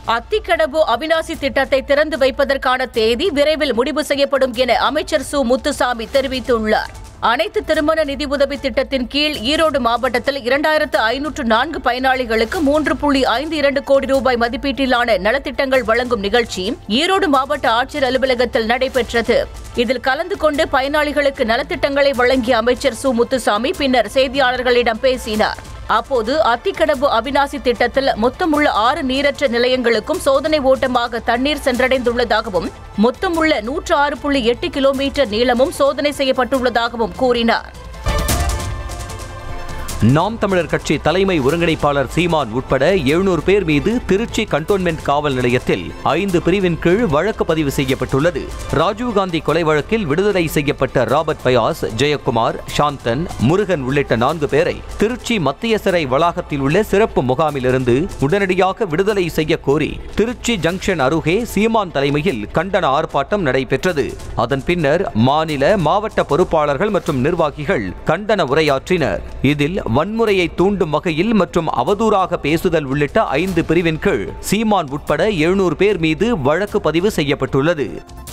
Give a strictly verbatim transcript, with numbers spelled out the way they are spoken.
அத்திக்கடவு அவிநாசி திட்டத்தை திறந்து வைப்பதற்கான தேதி விரைவில் முடிவு செய்யப்படும் என அமைச்சர் சு முத்துசாமி தெரிவித்துள்ளார். அனைத்து திருமண நிதி உதவி திட்டத்தின் கீழ் ஈரோடு மாவட்டத்தில் இரண்டாயிரத்து ஐநூற்று நான்கு பயனாளிகளுக்கு மூன்று புள்ளி ஐந்து இரண்டு கோடி ரூபாய் மதிப்பீட்டிலான நலத்திட்டங்கள் வழங்கும் நிகழ்ச்சி ஈரோடு மாவட்ட ஆட்சியர் அலுவலகத்தில் நடைபெற்றது. இதில் கலந்து கொண்டு பயனாளிகளுக்கு நலத்திட்டங்களை வழங்கிய அமைச்சர் சு முத்துசாமி பின்னர் செய்தியாளர்களிடம் பேசினார். அப்போது அத்திக்கடவு அவிநாசி திட்டத்தில் மொத்தமுள்ள ஆறு நீரற்ற நிலையங்களுக்கும் சோதனை ஓட்டமாக தண்ணீர் சென்றடைந்துள்ளதாகவும் மொத்தமுள்ள நூற்று ஆறு புள்ளி எட்டு கிலோமீட்டர் நீளமும் சோதனை செய்யப்பட்டுள்ளதாகவும் கூறினார். நாம் தமிழர் கட்சி தலைமை ஒருங்கிணைப்பாளர் சீமான் உட்பட எழுநூறு பேர் மீது திருச்சி கண்டோன்மென்ட் காவல் நிலையத்தில் ஐந்து பிரிவின் கீழ் வழக்கு பதிவு செய்யப்பட்டுள்ளது. ராஜீவ்காந்தி கொலை வழக்கில் விடுதலை செய்யப்பட்ட ராபர்ட் பயாஸ், ஜெயக்குமார், சாந்தன், முருகன் உள்ளிட்ட நான்கு பேரை திருச்சி மத்திய சிறை வளாகத்தில் உள்ள சிறப்பு முகாமிலிருந்து உடனடியாக விடுதலை செய்ய கோரி திருச்சி ஜங்ஷன் அருகே சீமான் தலைமையில் கண்டன ஆர்ப்பாட்டம் நடைபெற்றது. அதன் பின்னர் மாநில, மாவட்ட பொறுப்பாளர்கள் மற்றும் நிர்வாகிகள் கண்டன உரையாற்றினர். இதில் வன்முறையை தூண்டும் வகையில் மற்றும் அவதூறாக பேசுதல் உள்ளிட்ட ஐந்து பிரிவின் கீழ் சீமான் உட்பட எழுநூறு பேர் மீது வழக்கு பதிவு செய்யப்பட்டுள்ளது.